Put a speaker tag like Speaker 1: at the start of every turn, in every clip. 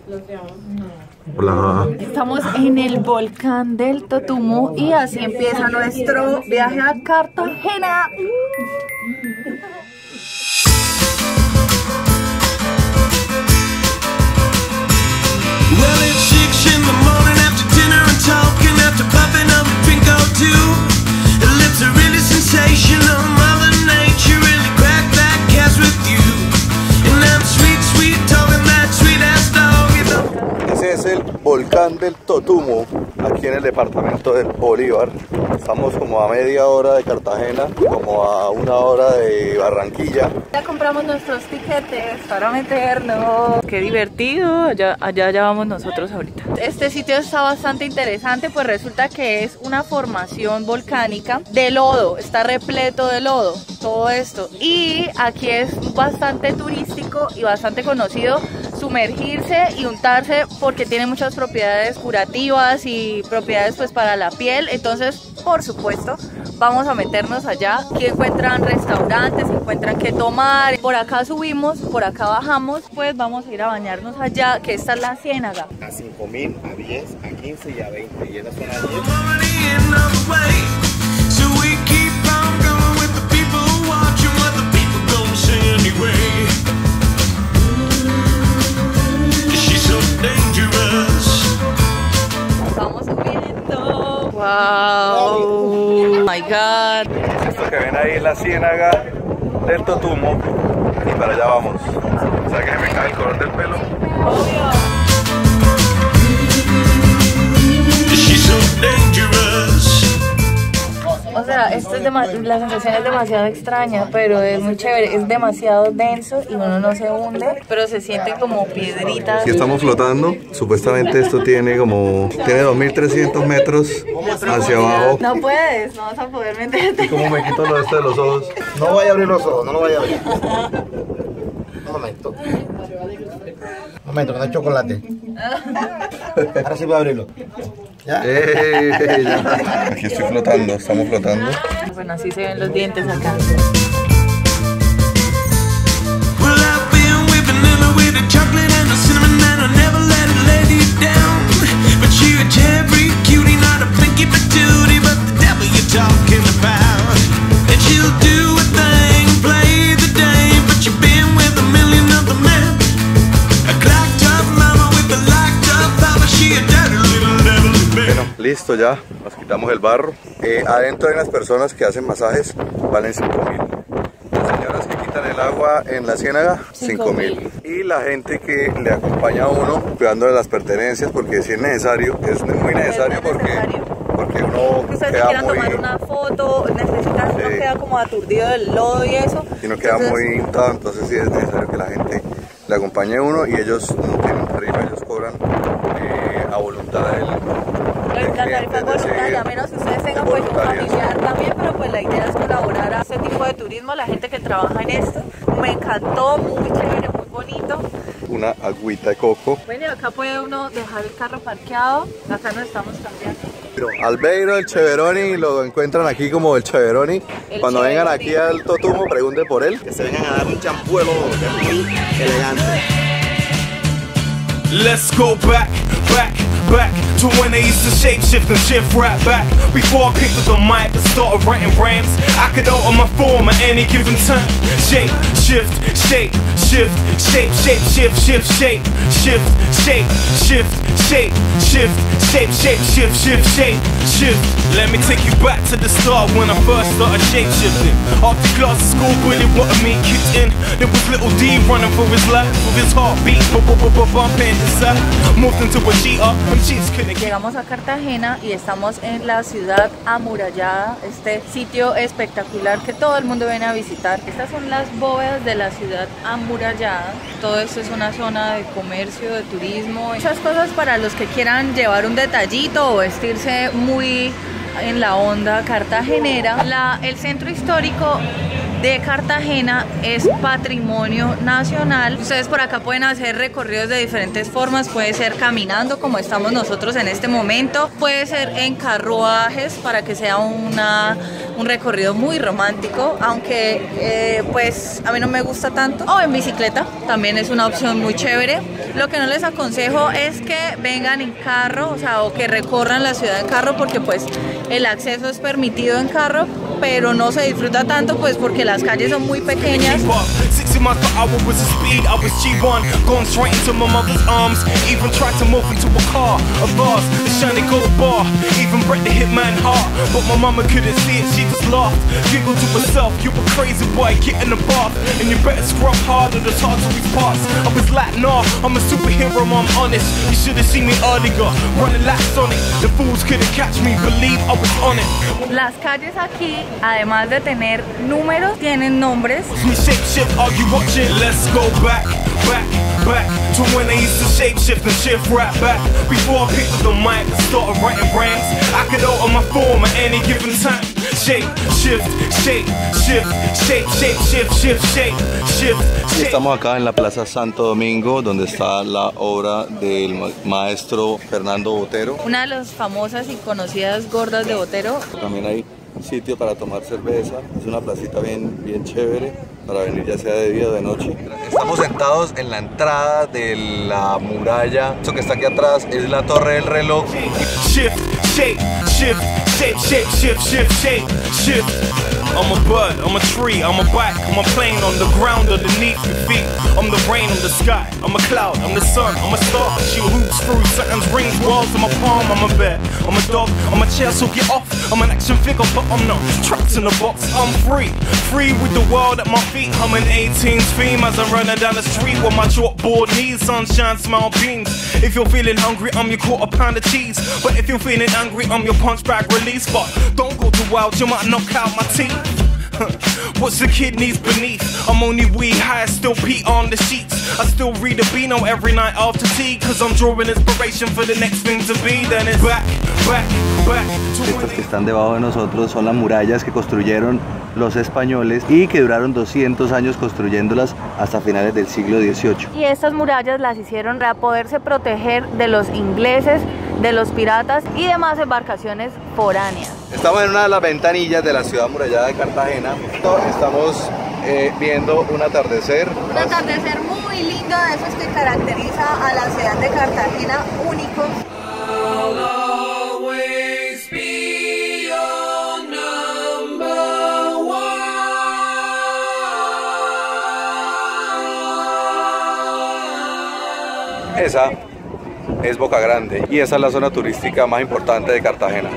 Speaker 1: Hola.
Speaker 2: Estamos en el volcán del Totumo y así empieza nuestro viaje a Cartagena.
Speaker 3: Well, it's 6 in the morning after dinner and talking after puffing up a drink or two. The lips are really sensational. Mother Nature really cracked that cast with you. And I'm sweet, sweet talking that sweet ass dog.
Speaker 1: Ese es el volcán del Totumo, aquí en el departamento del Bolívar. Estamos como a media hora de Cartagena, como a 1 hora de Barranquilla.
Speaker 2: Ya compramos nuestros tiquetes para meternos. Qué divertido, allá vamos nosotros ahorita. Este sitio está bastante interesante, pues resulta que es una formación volcánica de lodo, está repleto de lodo, todo esto. Y aquí es bastante turístico y bastante conocido sumergirse y untarse porque tiene muchas propiedades curativas y propiedades pues para la piel. Entonces, por supuesto, vamos a meternos allá. Aquí encuentran restaurantes, encuentran qué tomar. Por acá subimos, por acá bajamos, pues vamos a ir a bañarnos allá, que esta es la ciénaga.
Speaker 1: A 5.000, a 10, a 15 y a 20, y en la zona 10.
Speaker 2: Vamos subiendo. Wow, oh my god.
Speaker 1: Esto que ven ahí es la ciénaga del Totumo y para allá vamos. O sea que se me cae el color del pelo.
Speaker 2: Obvio. O sea, esto es la sensación es demasiado extraña, pero es muy chévere. Es demasiado denso y uno no se hunde, pero se siente como piedritas.
Speaker 1: Aquí estamos flotando. Supuestamente esto tiene 2.300 metros hacia abajo.
Speaker 2: No puedes, no vas a poder meterte.
Speaker 1: ¿Y cómo me quito lo de los ojos?
Speaker 4: No vaya a abrir los ojos, no lo vaya a abrir. Un momento. Un momento, que no hay chocolate. Ahora sí voy a abrirlo. ¿Ya?
Speaker 1: Ya. Aquí estoy flotando, estamos flotando.
Speaker 2: Bueno, así se ven los dientes acá.
Speaker 1: Listo, ya nos quitamos el barro. Adentro hay unas personas que hacen masajes, valen 5.000. Las señoras que quitan el agua en la ciénaga, 5.000. Y la gente que le acompaña a uno cuidando de las pertenencias, porque si es necesario, es muy necesario porque uno
Speaker 2: ustedes
Speaker 1: queda
Speaker 2: quieran
Speaker 1: muy...
Speaker 2: tomar una foto, necesitan, uno queda como aturdido del lodo y eso.
Speaker 1: Y no queda muy untado, entonces sí es necesario que la gente le acompañe a uno y ellos no tienen tarifa, ellos cobran a voluntad
Speaker 2: La tarifa es voluntaria, a menos que ustedes tengan pues un familiar también, pero pues la idea es colaborar a este tipo de turismo, la gente que trabaja en esto. Me encantó, muy chévere, muy bonito.
Speaker 1: Una agüita de coco.
Speaker 2: Bueno, acá puede uno dejar el carro parqueado, acá nos estamos cambiando.
Speaker 1: Albeiro, el Cheveroni, lo encuentran aquí como el Cheveroni. Cuando vengan aquí al Totumo, pregunten por él.
Speaker 4: Que se vengan a dar un champuelo que es muy elegante.
Speaker 3: Let's go back to when they used to shapeshift and shift right back. Before I picked up the mic and started writing rhymes, I could alter my form at any given time. Shape, shift, shape, shift, shape, shape, shift, shift, shape, shift, shape, shift, shape, shift, shape, shape, shift, shift, shape, shift. Let me take you back to the start when I first started shape shifting. After class at school, really wanted me kicked in. There was little D running for his life, with his heartbeat, bumping inside. Moved into a cheetah, and cheats couldn't.
Speaker 2: Llegamos a Cartagena y estamos en la ciudad amurallada, este sitio espectacular que todo el mundo viene a visitar. Estas son las bóvedas de la ciudad amurallada. Todo esto es una zona de comercio, de turismo, muchas cosas para los que quieran llevar un detallito o vestirse muy en la onda cartagenera. El centro histórico de Cartagena es patrimonio nacional. Ustedes por acá pueden hacer recorridos de diferentes formas, puede ser caminando como estamos nosotros en este momento, puede ser en carruajes para que sea un recorrido muy romántico, aunque pues a mí no me gusta tanto, o en bicicleta, también es una opción muy chévere. Lo que no les aconsejo es que vengan en carro, o sea, o que recorran la ciudad en carro, porque pues el acceso es permitido en carro, pero no se disfruta tanto pues porque las calles son muy pequeñas.
Speaker 3: 60 miles per hour was the speed, I was G1, going straight into my mother's arms. Even tried to morph into a car, a vase, a shiny gold bar. Even break the hitman heart, but my mama couldn't see it, she just laughed. Giggled to herself, you a crazy boy, get in the bath. And you better scrub harder, it's hard to reach parts. I was like, nah, I'm a superhero, I'm honest. You should've seen me earlier, running laps on it. The fools couldn't catch me, believe I was on it.
Speaker 2: Las calles aquí, además de tener números, tienen nombres.
Speaker 3: Shape shift, are you watching? Let's go back to when I used to shape shift and shift right back. Before I picked up the mic and started writing rhymes, I could alter my form at any given time. Shape, shift, shape, shift, shape, shape, shift, shift, shape, shift, shape.
Speaker 1: Estamos acá en la Plaza Santo Domingo, donde está la obra del maestro Fernando Botero.
Speaker 2: Una de las famosas y conocidas gordas de Botero.
Speaker 1: También hay sitio para tomar cerveza, es una placita bien chévere para venir ya sea de día o de noche. Estamos sentados en la entrada de la muralla. Esto que está aquí atrás es la Torre del Reloj.
Speaker 3: Shift, shape, shift, shape, shape, shift, shift, shape, shift. I'm a bird, I'm a tree, I'm a bike, I'm a plane on the ground underneath your feet. I'm the rain, I'm the sky, I'm a cloud, I'm the sun, I'm a star. Shoot hoops through Saturn's rings, walls in my palm. I'm a bear, I'm a dog, I'm a chair, so get off. I'm an action figure, but I'm not trapped in a box. I'm free, free with the world at my feet. I'm an 18's theme as I'm running down the street with my chalkboard knees. Sunshine, smile beams. If you're feeling hungry, I'm your quarter pound of cheese. But if you're feeling angry, I'm your punch bag release. But don't go too wild, you might knock out my teeth. What's the kidneys beneath? I'm only weed high, still pee on the sheets. I still read a Beano every night after tea, cause I'm drawing inspiration for the next thing to be. Then it's back to
Speaker 1: Estas que están debajo de nosotros son las murallas que construyeron los españoles y que duraron 200 años construyéndolas hasta finales del siglo XVIII.
Speaker 2: Y estas murallas las hicieron para poderse proteger de los ingleses, de los piratas y demás embarcaciones foráneas.
Speaker 1: Estamos en una de las ventanillas de la ciudad amurallada de Cartagena. Estamos viendo un atardecer.
Speaker 2: Un atardecer muy lindo, de esos que caracteriza a la ciudad de Cartagena, único.
Speaker 1: Esa es Boca Grande y esa es la zona turística más importante de Cartagena.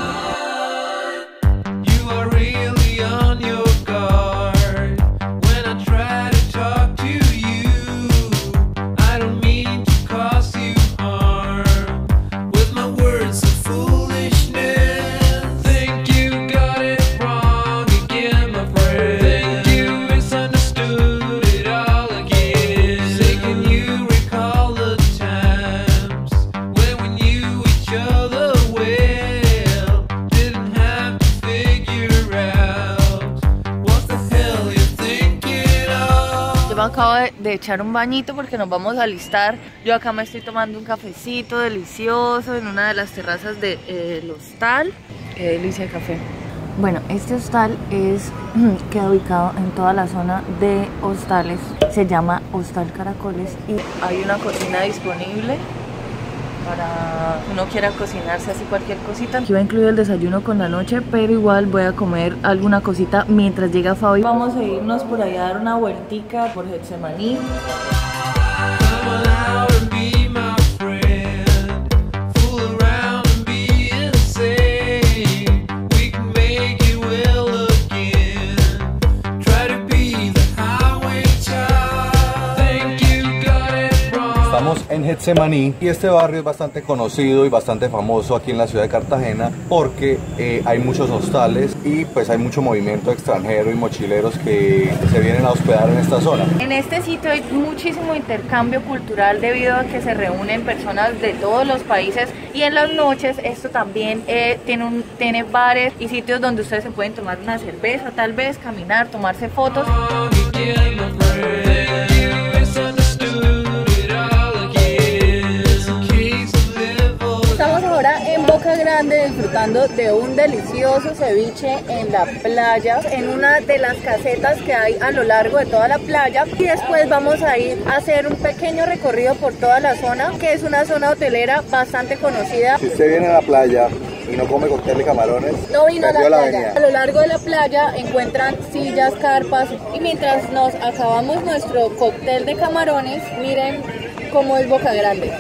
Speaker 2: Acabo de echar un bañito porque nos vamos a alistar. Yo acá me estoy tomando un cafecito delicioso en una de las terrazas del hostal. Qué delicia de café. Bueno, este hostal queda ubicado en toda la zona de hostales. Se llama Hostal Caracoles y hay una cocina disponible para si uno quiera cocinarse así cualquier cosita. Aquí va incluido el desayuno con la noche, pero igual voy a comer alguna cosita mientras llega Fabi. Vamos a irnos por allá a dar una vueltica por Getsemaní.
Speaker 1: Estamos en Getsemaní y este barrio es bastante conocido y bastante famoso aquí en la ciudad de Cartagena porque hay muchos hostales y pues hay mucho movimiento extranjero y mochileros que se vienen a hospedar en esta zona.
Speaker 2: En este sitio hay muchísimo intercambio cultural debido a que se reúnen personas de todos los países y en las noches esto también tiene bares y sitios donde ustedes se pueden tomar una cerveza, tal vez caminar, tomarse fotos. Estamos ahora en Boca Boca Grande disfrutando de un delicioso ceviche en la playa, en una de las casetas que hay a lo largo de toda la playa, y después vamos a ir a hacer un pequeño recorrido por toda la zona, que es una zona hotelera bastante conocida.
Speaker 1: Si usted viene a la playa y no come cóctel de camarones,
Speaker 2: no vino a la playa.
Speaker 1: avenida.
Speaker 2: A lo largo de la playa encuentran sillas, carpas, y mientras nos acabamos nuestro cóctel de camarones, miren cómo es Boca Grande.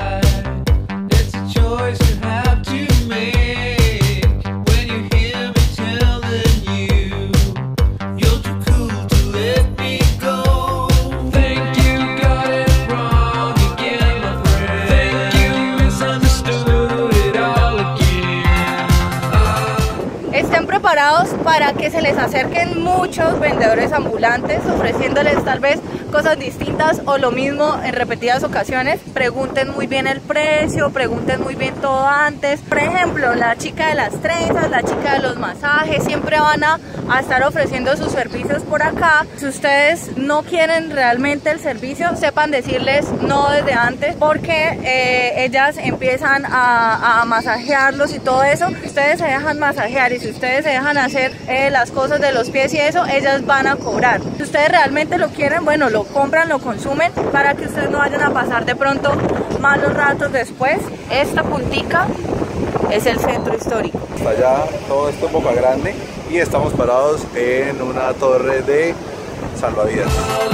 Speaker 2: Estén preparados para que se les acerquen muchos vendedores ambulantes ofreciéndoles tal vez cosas distintas o lo mismo en repetidas ocasiones. Pregunten muy bien el precio, pregunten muy bien todo antes. Por ejemplo, la chica de las trenzas, la chica de los masajes, siempre van a estar ofreciendo sus servicios por acá. Si ustedes no quieren realmente el servicio, sepan decirles no desde antes, porque ellas empiezan a masajearlos y todo eso. Ustedes se dejan masajear y si ustedes se dejan hacer las cosas de los pies y eso, ellas van a cobrar. Si ustedes realmente lo quieren, bueno, lo compran, lo consumen, para que ustedes no vayan a pasar de pronto malos ratos después. Esta puntica es el centro histórico.
Speaker 1: Hasta allá todo esto es Boca Grande y estamos parados en una torre de salvavidas.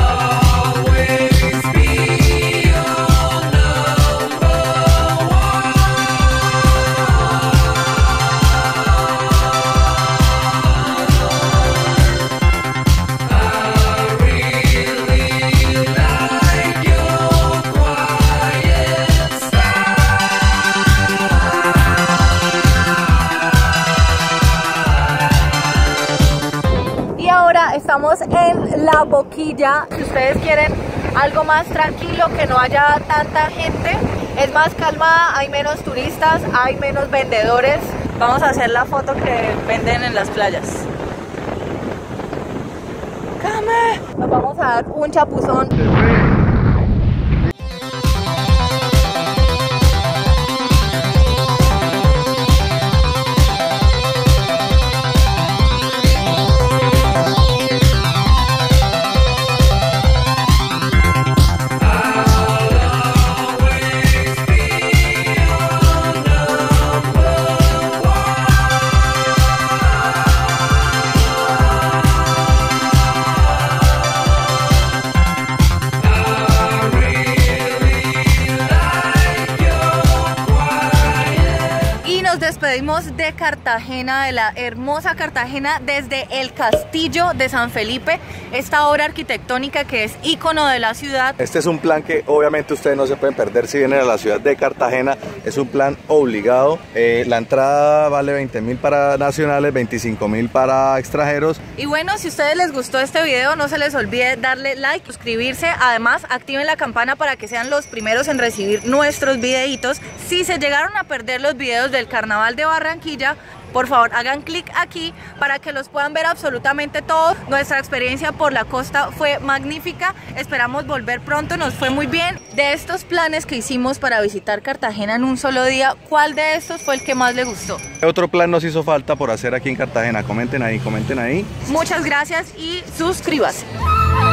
Speaker 2: Estamos en La Boquilla. Si ustedes quieren algo más tranquilo, que no haya tanta gente, es más calmada, hay menos turistas, hay menos vendedores. Vamos a hacer la foto que venden en las playas. ¡Came! Nos vamos a dar un chapuzón. Despedimos de Cartagena, de la hermosa Cartagena, desde el Castillo de San Felipe, esta obra arquitectónica que es ícono de la ciudad.
Speaker 1: Este es un plan que obviamente ustedes no se pueden perder si vienen a la ciudad de Cartagena. Es un plan obligado. La entrada vale 20.000 para nacionales, 25.000 para extranjeros.
Speaker 2: Y bueno, si a ustedes les gustó este video, no se les olvide darle like, suscribirse. Además, activen la campana para que sean los primeros en recibir nuestros videitos. Si se llegaron a perder los videos del Carnaval de Barranquilla, por favor hagan clic aquí para que los puedan ver absolutamente todos. Nuestra experiencia por la costa fue magnífica, esperamos volver pronto, nos fue muy bien. De estos planes que hicimos para visitar Cartagena en un solo día, ¿cuál de estos fue el que más le gustó?
Speaker 1: ¿Qué otro plan nos hizo falta por hacer aquí en Cartagena? Comenten ahí, comenten ahí.
Speaker 2: Muchas gracias y suscríbase.